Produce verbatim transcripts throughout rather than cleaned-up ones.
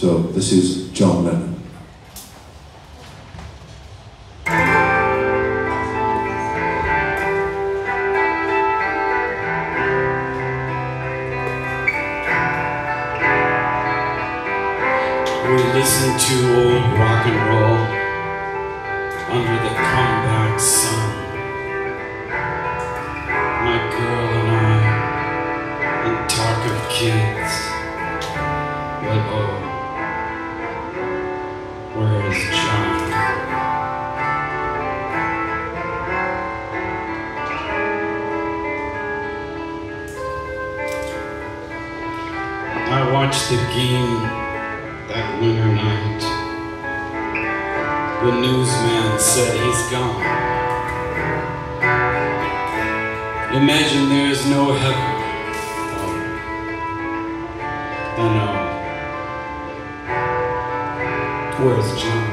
So this is John Lennon. We listen to old rock and roll under the comeback sun. My girl and I, and talk of kids. But oh, where is John? I watched the game that winter night. The newsman said he's gone. Imagine there's no heaven. Oh, I know. Where's John?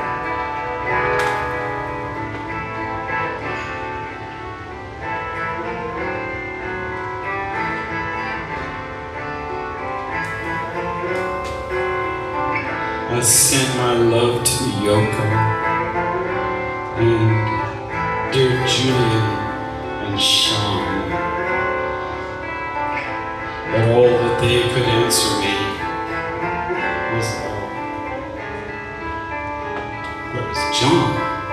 I sent my love to Yoko and dear Julian and Sean, but all that they could answer me was, oh, where's John?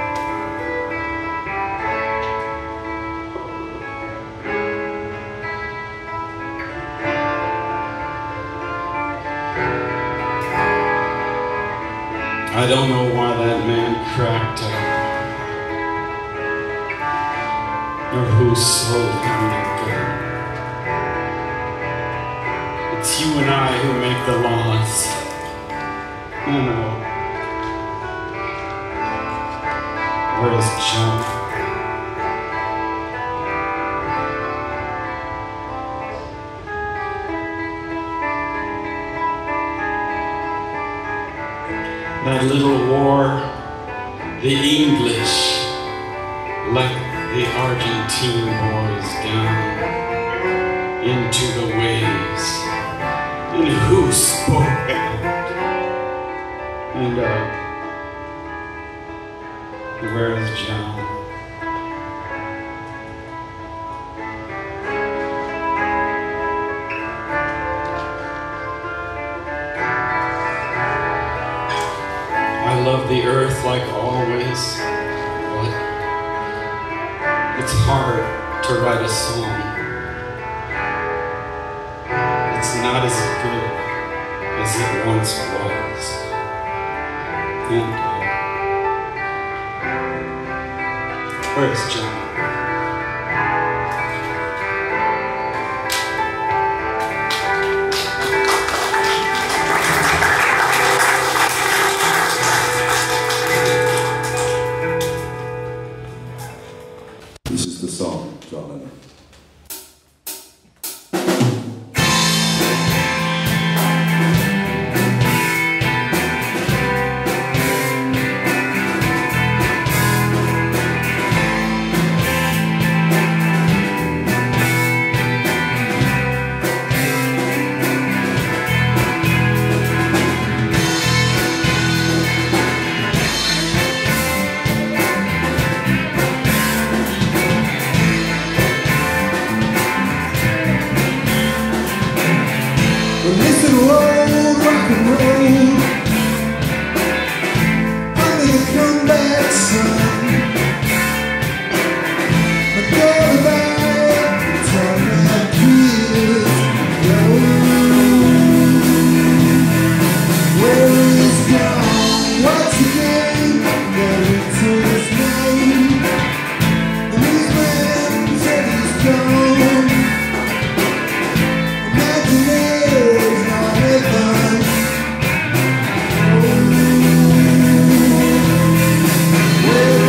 I don't know why that man cracked up, or who sold him the gun. It's you and I who make the laws. I know. Where's John? That little war, the English let the Argentine boys down into the waves. And who spoke out? And uh, where's John? I love the earth like always, but it's hard to write a song. It's not as good as it once was. And uh, where's John? This is the song, John Lennon. Where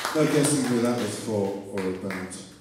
No guessing who that was for or about.